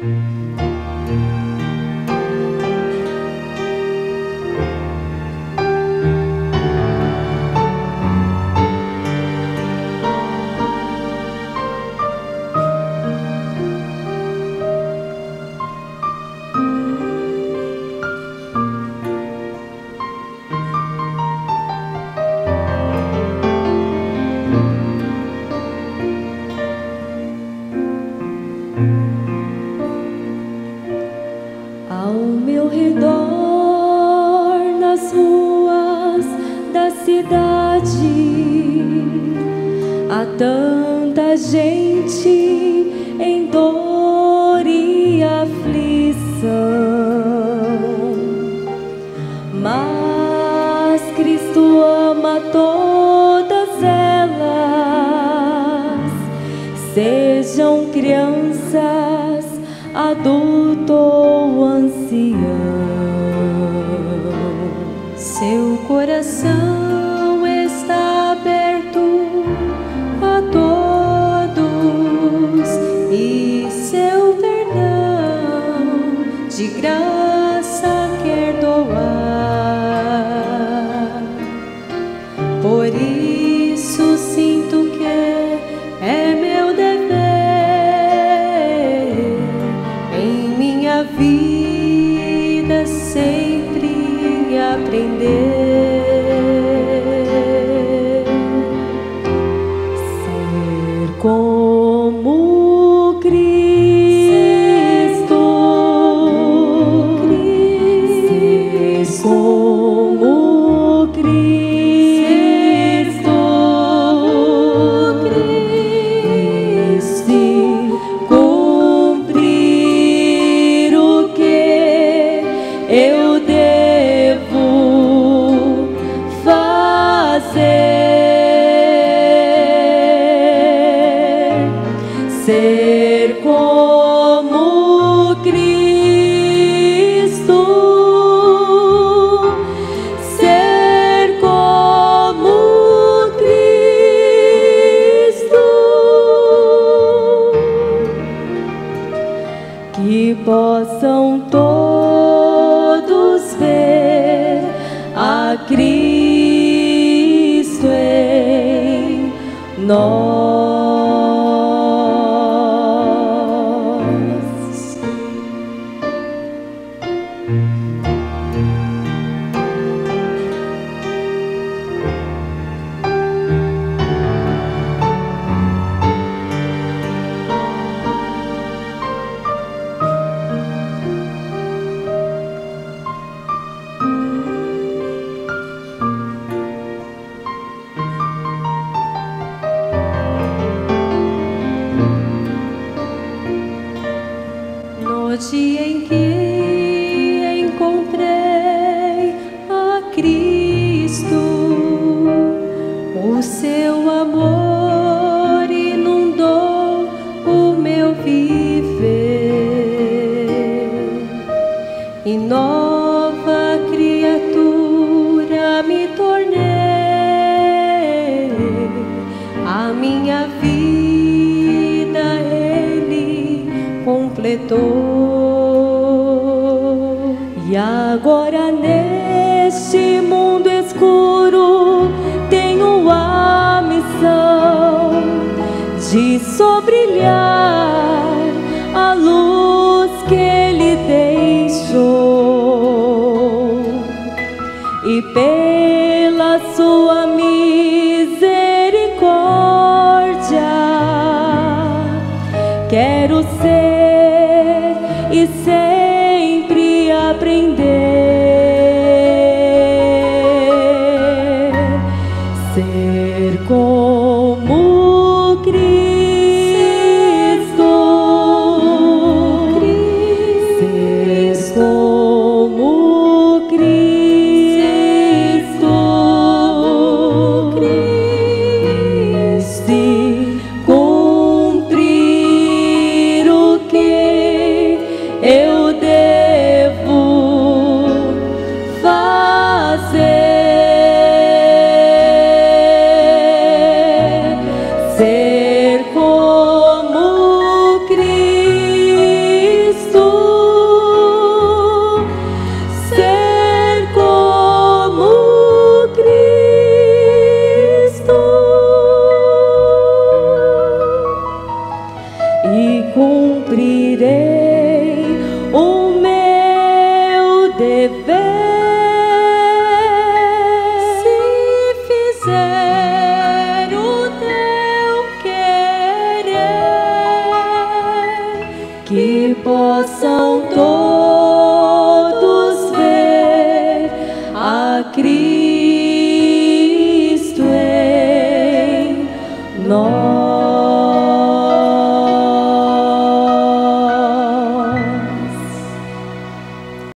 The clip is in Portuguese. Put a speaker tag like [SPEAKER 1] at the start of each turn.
[SPEAKER 1] Ao meu redor, nas ruas da cidade, há tanta gente em dor e aflição, mas Cristo ama todas elas, sejam crianças, adulto ou ancião. Seu coração está aberto a todos e seu perdão de graça quer doar. Por isso sinto que é meu dever em minha vida sempre aprender. Ser como Cristo, ser como Cristo, cumprir o que eu devo fazer. Ser como Cristo, ser como Cristo, que possam todos ver a Cristo em nós. No dia em que encontrei a Cristo, o seu amor inundou o meu viver, e nova criatura me tornei. A minha vida Ele completou. E agora neste mundo escuro tenho a missão de sobrilhar a luz que Ele deixou, e pela sua misericórdia quero ser e sempre aprender. Ser como Cristo, ser como Cristo, cumprir o que eu cumprirei o meu dever.
[SPEAKER 2] Se fizer